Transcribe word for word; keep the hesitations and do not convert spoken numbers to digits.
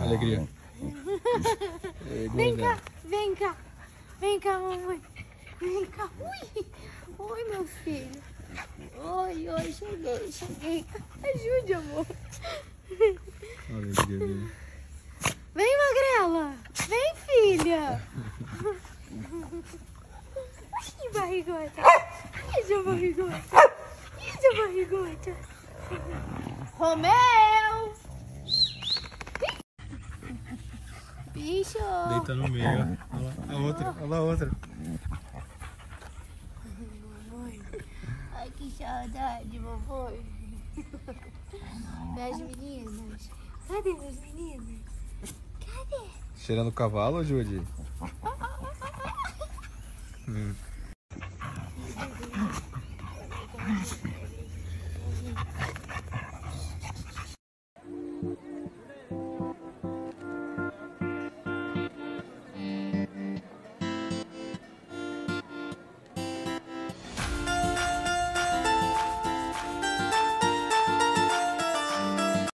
Alegria. Vem cá, vem cá. Vem cá, mamãe. Vem cá. Ui, oi, meu filho. Oi, oi, cheguei, cheguei. Ajude, amor. Alegria dele. Vem, magrela. Vem, filha. Ai, barrigota. Ai, seu barrigota. Ai, seu barrigota. Romeu. Bicho. Deita no meio, ó. Olha lá a outra, olha lá a outra. Ai, que saudade, mamãe. Minhas meninas. Cadê meus meninos? Cadê? Cheirando cavalo, Judy? Hum.